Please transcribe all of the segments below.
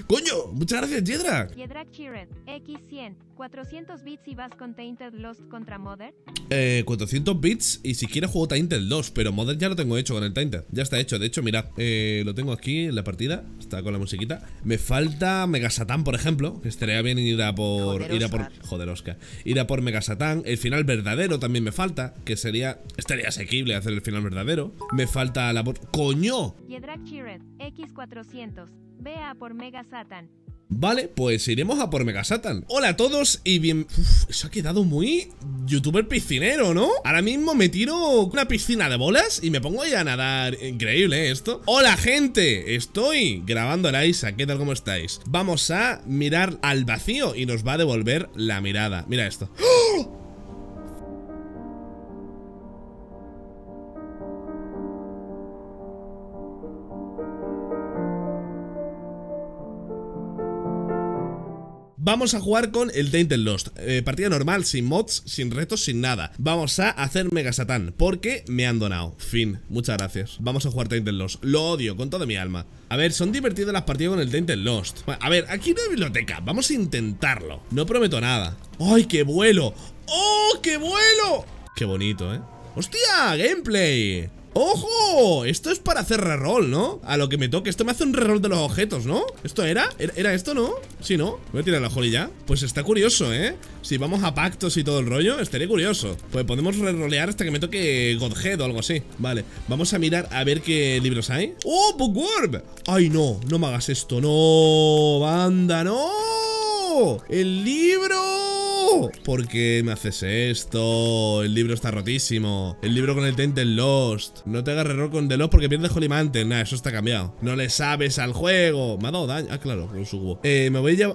¡Coño! Muchas gracias, Jedrak. Jedrak Chired, X100, 400 bits y vas con Tainted Lost contra Mother. 400 bits y si quieres juego Tainted 2, pero Modern ya lo tengo hecho con el Tainted. Ya está hecho, de hecho, mirad, lo tengo aquí en la partida, está con la musiquita. Me falta Mega Satan, por ejemplo, que estaría bien ir a por... Joder, Oscar. Ir a por Mega Satan. El final verdadero también me falta, que estaría asequible hacer el final verdadero. Me falta la... ¡Coño! Jedrak Chired, X400, ve a por Mega Satan. Vale, pues iremos a por Mega Satan. Hola a todos y bien... Uf, eso ha quedado muy youtuber piscinero, ¿no? Ahora mismo me tiro una piscina de bolas y me pongo ahí a nadar. Increíble, ¿eh? Esto. Hola, gente. Estoy grabando la Isa. ¿Qué tal? ¿Cómo estáis? Vamos a mirar al vacío y nos va a devolver la mirada. Mira esto. ¡Oh! Vamos a jugar con el Tainted Lost. Partida normal, sin mods, sin retos, sin nada. Vamos a hacer Mega Satan porque me han donado. Fin, muchas gracias. Vamos a jugar Tainted Lost. Lo odio con toda mi alma. A ver, son divertidas las partidas con el Tainted Lost. A ver, aquí no hay biblioteca. Vamos a intentarlo. No prometo nada. ¡Ay, qué vuelo! ¡Oh, qué vuelo! Qué bonito, ¿eh? ¡Hostia! ¡Gameplay! ¡Ojo! Esto es para hacer reroll, ¿no? A lo que me toque. Esto me hace un reroll de los objetos, ¿no? ¿Esto era? ¿Era esto, no? Sí, ¿no? Voy a tirar la Holly ya. Pues está curioso, ¿eh? Si vamos a pactos y todo el rollo, estaría curioso. Pues podemos rerolear hasta que me toque Godhead o algo así. Vale, vamos a mirar a ver qué libros hay. ¡Oh, Bookworm! ¡Ay, no! No me hagas esto. ¡No! ¡Banda, no! ¡El libro! ¿Por qué me haces esto? El libro está rotísimo. El libro con el Tainted Lost. No te hagas error con The Lost porque pierdes Holy Mountain. Nah, eso está cambiado. No le sabes al juego. Me ha dado daño. Ah, claro, con su cubo. Me voy a llevar...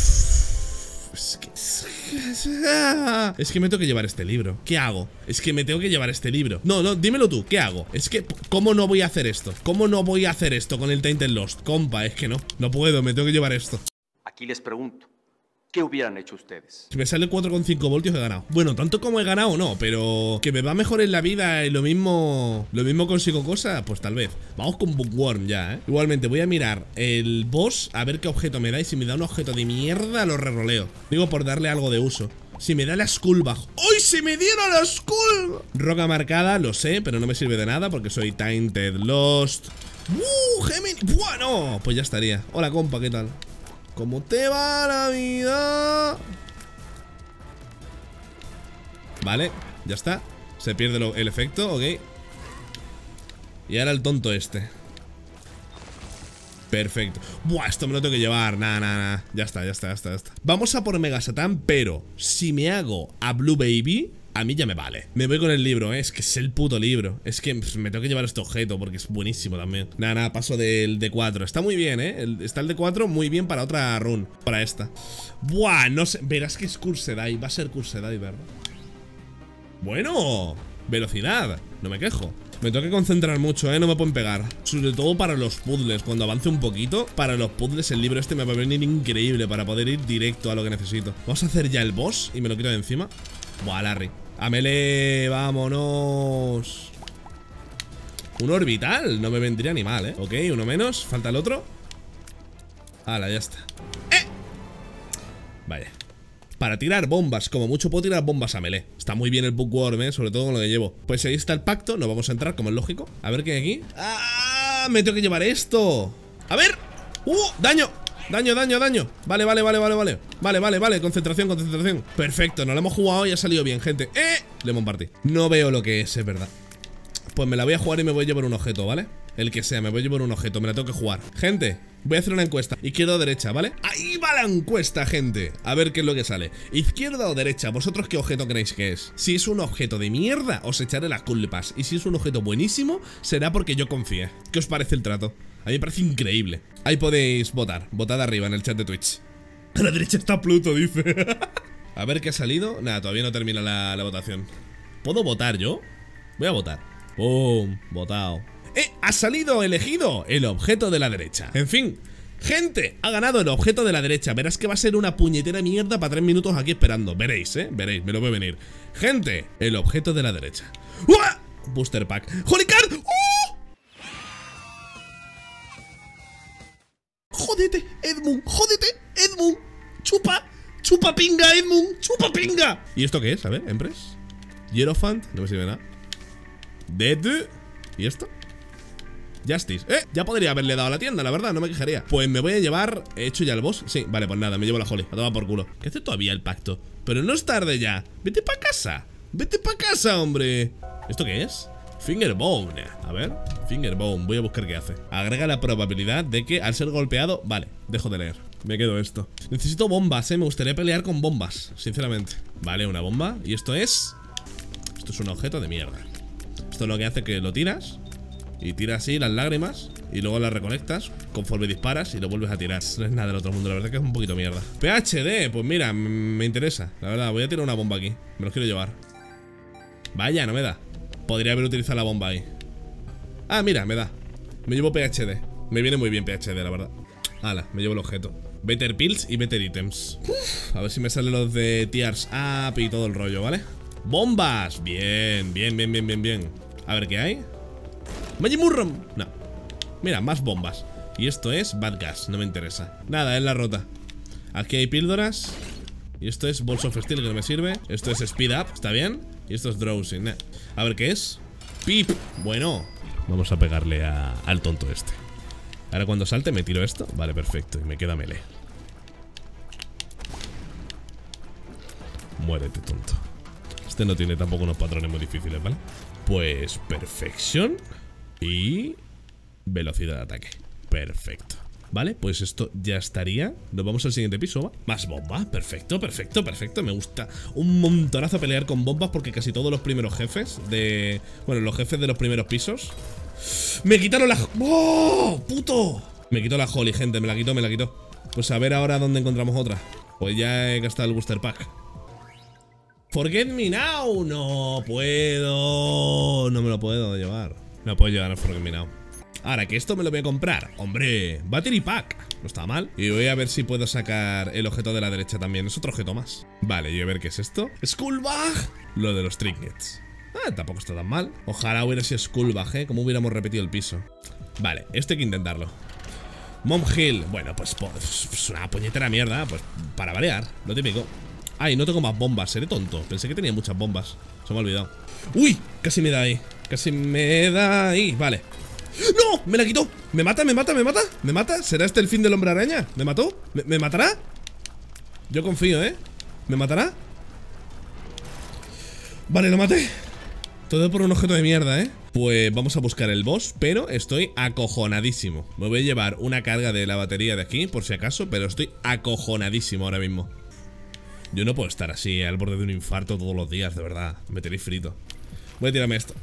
Es que me tengo que llevar este libro. ¿Qué hago? Es que me tengo que llevar este libro. No, no, dímelo tú, ¿qué hago? Es que, ¿cómo no voy a hacer esto? ¿Cómo no voy a hacer esto con el Tainted Lost? Compa, es que no. No puedo, me tengo que llevar esto. Aquí les pregunto, ¿qué hubieran hecho ustedes? Si me sale 4,5 voltios he ganado. Bueno, tanto como he ganado no, pero que me va mejor en la vida y lo mismo consigo cosas, pues tal vez. Vamos con Bookworm ya, ¿eh? Igualmente voy a mirar el boss a ver qué objeto me da y si me da un objeto de mierda lo reroleo. Digo por darle algo de uso. Si me da la Skullbag. ¡Uy! ¡Se me dieron la Skull! Roca marcada, lo sé, pero no me sirve de nada porque soy Tainted Lost. Gemini. Bueno, pues ya estaría. Hola, compa, ¿qué tal? ¿Cómo te va la vida? Vale, ya está. Se pierde el efecto, ok. Y ahora el tonto este. Perfecto. Buah, esto me lo tengo que llevar. Nah. Ya está. Vamos a por Mega Satan, pero si me hago a Blue Baby, a mí ya me vale. Me voy con el libro, es que es el puto libro. Es que me tengo que llevar este objeto porque es buenísimo también. Nada, paso del D4. Está muy bien, está el D4 muy bien para otra run. Para esta. Buah, no sé. Verás que es Cursedai. Va a ser Cursedai, ¿verdad? Bueno, velocidad. No me quejo. Me tengo que concentrar mucho, no me pueden pegar. Sobre todo para los puzzles. Cuando avance un poquito, para los puzzles el libro este me va a venir increíble para poder ir directo a lo que necesito. Vamos a hacer ya el boss y me lo quito de encima. Buah, Larry. A melee, vámonos. Un orbital, no me vendría ni mal, Ok, uno menos, falta el otro. Hala, ya está. Vaya. Para tirar bombas, como mucho puedo tirar bombas a melee. Está muy bien el Bookworm, sobre todo con lo que llevo. Pues ahí está el pacto, no vamos a entrar como es lógico. A ver qué hay aquí. ¡Ah! Me tengo que llevar esto. A ver. ¡Daño! Daño. Vale, concentración. Perfecto, nos lo hemos jugado y ha salido bien, gente. Lemon Party. No veo lo que es verdad. Pues me la voy a jugar y me voy a llevar un objeto, ¿vale? El que sea, me voy a llevar un objeto, me la tengo que jugar. Gente, voy a hacer una encuesta. Izquierda o derecha, ¿vale? Ahí va la encuesta, gente. A ver qué es lo que sale. Izquierda o derecha, ¿vosotros qué objeto creéis que es? Si es un objeto de mierda, os echaré las culpas. Y si es un objeto buenísimo, será porque yo confíe. ¿Qué os parece el trato? A mí me parece increíble. Ahí podéis votar. Votad arriba en el chat de Twitch. A la derecha está Pluto, dice. A ver qué ha salido. Nada, todavía no termina la votación. ¿Puedo votar yo? Voy a votar. ¡Pum! Votado. Ha salido elegido el objeto de la derecha. En fin, gente, ha ganado el objeto de la derecha. Verás que va a ser una puñetera mierda para 3 minutos aquí esperando. Veréis, veréis, me lo voy a venir. Gente, el objeto de la derecha. ¡Uah! Booster pack. ¡Holy Card! ¡Oh! ¡Jodete! Edmund, jódete, Edmund. Chupa, chupa pinga, Edmund, chupa pinga. ¿Y esto qué es? A ver, Empress. Hierophant, no me sirve nada. Dead. ¿Y esto? Justice. Ya podría haberle dado a la tienda, la verdad, no me quejaría. Pues me voy a llevar. ¿He hecho ya el boss? Sí, vale, pues nada, me llevo la Holly. A tomar por culo. ¿Qué hace todavía el pacto? Pero no es tarde ya. Vete pa' casa. Vete pa' casa, hombre. ¿Esto qué es? Fingerbone. A ver, Fingerbone, voy a buscar qué hace. Agrega la probabilidad de que al ser golpeado. Vale, dejo de leer. Me quedo esto. Necesito bombas, me gustaría pelear con bombas, sinceramente. Vale, una bomba. ¿Y esto es? Esto es un objeto de mierda. Esto es lo que hace que lo tiras y tiras así las lágrimas y luego las reconectas conforme disparas y lo vuelves a tirar. No es nada del otro mundo, la verdad que es un poquito mierda. PhD, pues mira, me interesa. La verdad, voy a tirar una bomba aquí. Me los quiero llevar. Vaya, no me da. Podría haber utilizado la bomba ahí. Ah, mira, me da. Me llevo PhD. Me viene muy bien PhD, la verdad. Hala, me llevo el objeto. Better Pills y Better Items. A ver si me salen los de Tears Up y todo el rollo, ¿vale? ¡Bombas! Bien, bien, bien, bien, bien, bien. A ver qué hay. ¡Magimurrum! No. Mira, más bombas. Y esto es Bad Gas, no me interesa. Nada, es la rota. Aquí hay píldoras. Y esto es Balls of Steel, que no me sirve. Esto es Speed Up, ¿está bien? Y esto es Drowsing, A ver qué es. Pip. Bueno, vamos a pegarle al tonto este. Ahora cuando salte me tiro esto. Vale, perfecto, y me queda melee. Muérete, tonto. Este no tiene tampoco unos patrones muy difíciles, ¿vale? Pues Perfection y velocidad de ataque. Perfecto. Vale, pues esto ya estaría. Nos vamos al siguiente piso, ¿va? Más bombas, perfecto, perfecto, perfecto. Me gusta un montonazo pelear con bombas porque casi todos los primeros jefes de... Bueno, los jefes de los primeros pisos me quitaron la... ¡Oh! ¡Puto! Me quitó la Holly, gente, me la quitó, me la quitó. Pues a ver ahora dónde encontramos otra. Pues ya he gastado el booster pack. Forget me now. No puedo. No me lo puedo llevar. No puedo llevar a Forget me now. Ahora que esto me lo voy a comprar. Hombre, Battery Pack. No está mal. Y voy a ver si puedo sacar el objeto de la derecha también. Es otro objeto más. Vale, y a ver qué es esto. Skullbag. Lo de los trinkets. Tampoco está tan mal. Ojalá hubiera sido Skullbag, como hubiéramos repetido el piso. Vale, esto hay que intentarlo. Mom Hill. Bueno, pues una puñetera mierda. Pues para variar, lo típico. Ay, no tengo más bombas, seré tonto. Pensé que tenía muchas bombas. Se me ha olvidado. ¡Uy! Casi me da ahí. Casi me da ahí. Vale. ¡No! ¡Me la quitó! ¿Me mata? ¿Me mata? ¿Me mata? ¿Me mata? ¿Será este el fin del hombre araña? ¿Me mató? ¿Me matará? Yo confío, ¿eh? ¿Me matará? Vale, lo maté. Todo por un objeto de mierda, ¿eh? Pues vamos a buscar el boss, pero estoy acojonadísimo. Me voy a llevar una carga de la batería de aquí, por si acaso, pero estoy acojonadísimo ahora mismo. Yo no puedo estar así al borde de un infarto todos los días, de verdad. Me tenéis frito. Voy a tirarme esto.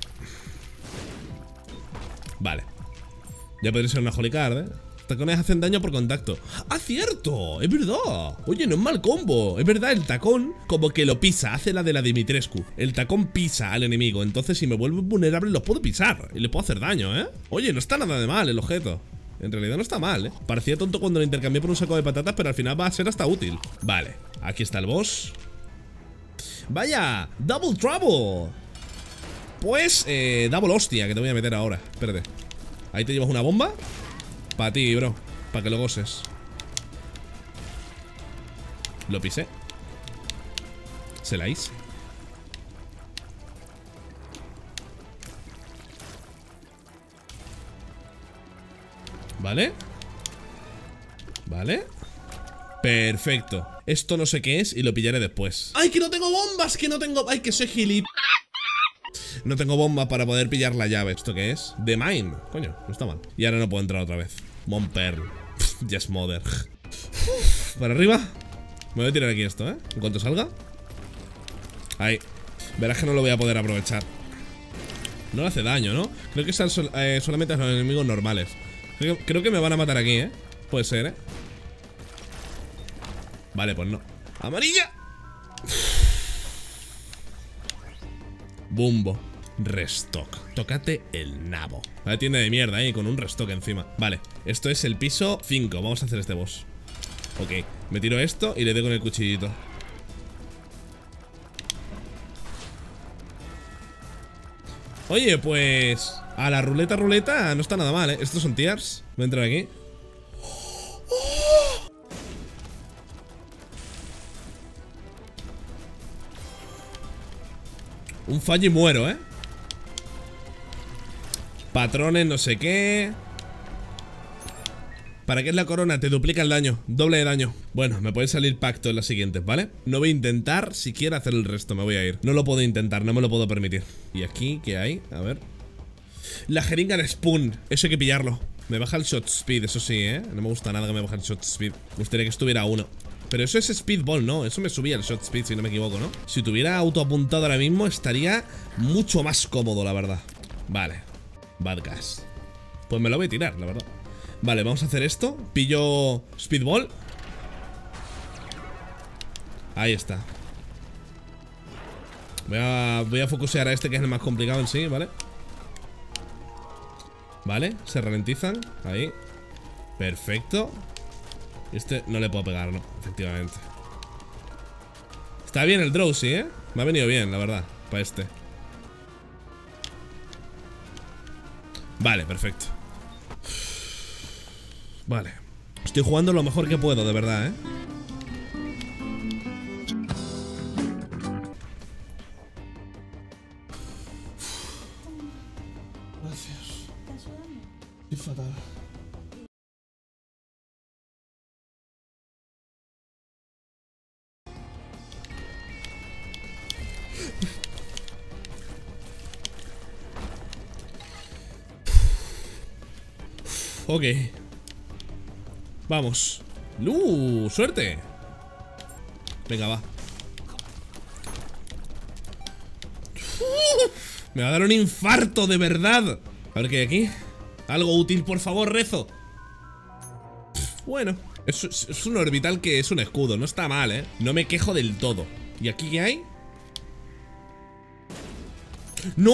Vale. Ya podría ser una Holy Card, ¿eh? Tacones hacen daño por contacto. ¡Ah, cierto! ¡Es verdad! Oye, no es mal combo. Es verdad, el tacón como que lo pisa. Hace la de la Dimitrescu. El tacón pisa al enemigo. Entonces si me vuelvo vulnerable los puedo pisar. Y le puedo hacer daño, ¿eh? Oye, no está nada de mal el objeto. En realidad no está mal, ¿eh? Parecía tonto cuando lo intercambié por un saco de patatas, pero al final va a ser hasta útil. Vale, aquí está el boss. ¡Vaya! ¡Double Trouble! Pues, double hostia, que te voy a meter ahora. Espérate. Ahí te llevas una bomba. Para ti, bro. Para que lo goses. Lo pisé. Se la hice. ¿Vale? ¿Vale? Perfecto. Esto no sé qué es y lo pillaré después. ¡Ay, que no tengo bombas! ¡Que no tengo! ¡Ay, que soy gilip! No tengo bombas para poder pillar la llave. ¿Esto qué es? The Mine. Coño, no está mal. Y ahora no puedo entrar otra vez. Mon Pearl. Yes, mother. Para arriba. Me voy a tirar aquí esto, ¿eh? En cuanto salga. Ahí. Verás que no lo voy a poder aprovechar. No le hace daño, ¿no? Creo que están solamente a los enemigos normales. Creo que me van a matar aquí, ¿eh? Puede ser, ¿eh? Vale, pues no. ¡Amarilla! Bumbo. Restock. Tócate el nabo. La tienda de mierda ahí, con un restock encima. Vale, esto es el piso 5. Vamos a hacer este boss. Ok, me tiro esto y le doy con el cuchillito. Oye, pues a la ruleta no está nada mal, ¿eh? Estos son tiers. Voy a entrar aquí. ¡Oh! Un fallo y muero, ¿eh? Patrones, no sé qué. ¿Para qué es la corona? Te duplica el daño, doble de daño. Bueno, me puede salir pacto en las siguientes, ¿vale? No voy a intentar siquiera hacer el resto, me voy a ir. No lo puedo intentar, no me lo puedo permitir. ¿Y aquí qué hay? A ver. La jeringa de Spoon, eso hay que pillarlo. Me baja el shot speed, eso sí, ¿eh? No me gusta nada que me baje el shot speed. Me gustaría que estuviera a 1. Pero eso es speedball, ¿no? Eso me subía el shot speed, si no me equivoco, ¿no? Si tuviera auto apuntado ahora mismo, estaría mucho más cómodo, la verdad. Vale. Bad gas. Pues me lo voy a tirar, la verdad. Vale, vamos a hacer esto. Pillo speedball. Ahí está. Voy a focusear a este, que es el más complicado en sí, ¿vale? Vale, se ralentizan. Ahí. Perfecto. Este no le puedo pegar, ¿no? Efectivamente. Está bien el Drowsy, ¿eh? Me ha venido bien, la verdad, para este. Vale, perfecto. Vale. Estoy jugando lo mejor que puedo, de verdad, ¿eh? Gracias. Estoy fatal. Ok. Vamos. ¡Suerte! Venga, va. Me va a dar un infarto, de verdad. A ver qué hay aquí. Algo útil, por favor, rezo. Bueno, es un orbital que es un escudo. No está mal, ¿eh? No me quejo del todo. ¿Y aquí qué hay? ¡No!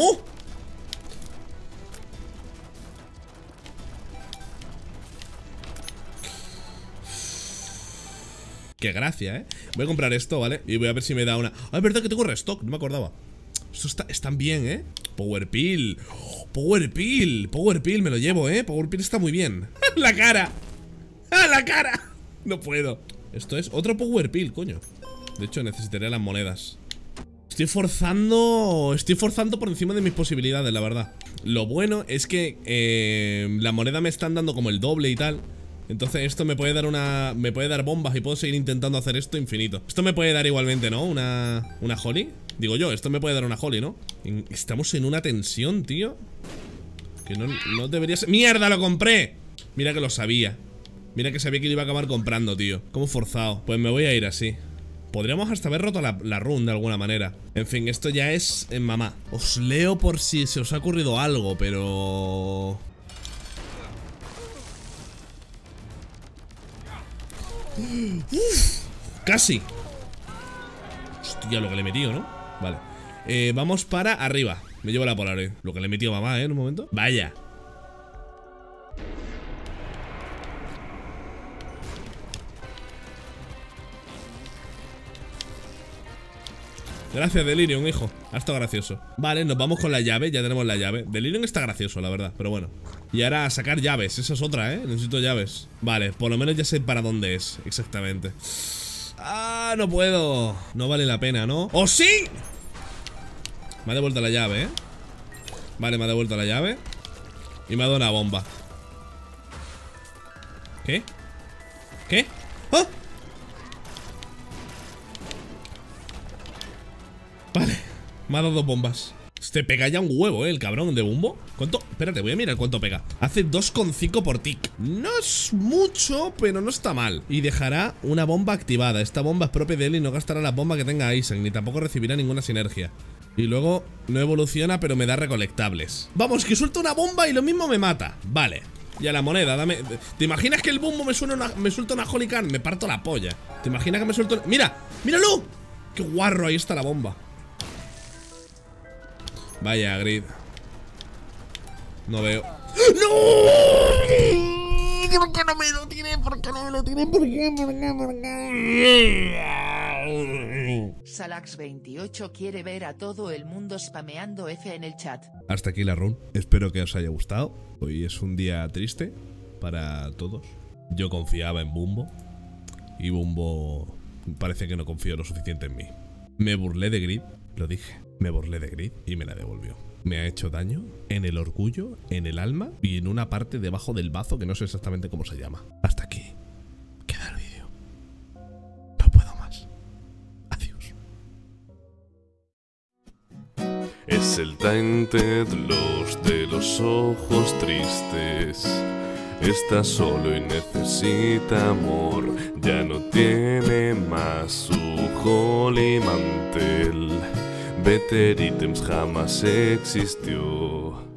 Qué gracia, ¿eh? Voy a comprar esto, ¿vale? Y voy a ver si me da una... Ah, es verdad que tengo restock, no me acordaba. Esto están bien, ¿eh? Power Pill. Power Pill. Power Pill me lo llevo, ¿eh? Power Pill está muy bien. ¡La cara! ¡Ah, la cara! No puedo. Esto es otro Power Pill, coño. De hecho, necesitaré las monedas. Estoy forzando por encima de mis posibilidades, la verdad. Lo bueno es que la moneda me están dando como el doble y tal. Entonces esto me puede dar me puede dar bombas y puedo seguir intentando hacer esto infinito. Esto me puede dar igualmente, ¿no? Una Holly. Digo yo, esto me puede dar una Holly, ¿no? Estamos en una tensión, tío. Que no debería ser... ¡Mierda, lo compré! Mira que lo sabía. Mira que sabía que lo iba a acabar comprando, tío. Cómo forzado. Pues me voy a ir así. Podríamos hasta haber roto la run de alguna manera. En fin, esto ya es en mamá. Os leo por si se os ha ocurrido algo, pero... ¡Uf! Casi. Hostia, lo que le he metido, ¿no? Vale. Vamos para arriba. Me llevo la Polaroid. Lo que le he metido a mamá, ¿eh? En un momento. Vaya. Gracias, Delirium, hijo. Ha estado gracioso. Vale, nos vamos con la llave. Ya tenemos la llave. Delirium está gracioso, la verdad, pero bueno. Y ahora a sacar llaves. Esa es otra, ¿eh? Necesito llaves. Vale, por lo menos ya sé para dónde es. Exactamente. ¡Ah! No puedo. No vale la pena, ¿no? ¡Oh, sí! Me ha devuelto la llave, ¿eh? Vale, me ha devuelto la llave. Y me ha dado una bomba. ¿Qué? ¿Qué? ¡Oh! Vale, me ha dado 2 bombas. Este pega ya un huevo, el cabrón de Bumbo. ¿Cuánto? Espérate, voy a mirar cuánto pega. Hace 2,5 por tick. No es mucho, pero no está mal. Y dejará una bomba activada. Esta bomba es propia de él y no gastará la bomba que tenga Isaac, ni tampoco recibirá ninguna sinergia. Y luego no evoluciona, pero me da recolectables. Vamos, que suelta una bomba y lo mismo me mata. Vale. Y a la moneda, dame... ¿Te imaginas que el Bumbo me suelta una Holy Can? Me parto la polla. ¿Te imaginas que me suelta... ¡Mira! ¡Míralo! ¡Qué guarro! Ahí está la bomba. Vaya, Grid. No veo. ¡No! ¿Por qué no me lo tiene? ¿Por qué no me lo tiene? ¿Por qué? Salax28 quiere ver a todo el mundo spameando F en el chat. Hasta aquí la run. Espero que os haya gustado. Hoy es un día triste para todos. Yo confiaba en Bumbo y Bumbo parece que no confió lo suficiente en mí. Me burlé de Grid, lo dije. Me burlé de Grid y me la devolvió. Me ha hecho daño en el orgullo, en el alma y en una parte debajo del bazo que no sé exactamente cómo se llama. Hasta aquí queda el vídeo. No puedo más. Adiós. Es el Tainted Lost de los ojos tristes. Está solo y necesita amor. Ya no tiene más su holy mantel. Better Items jamás existió.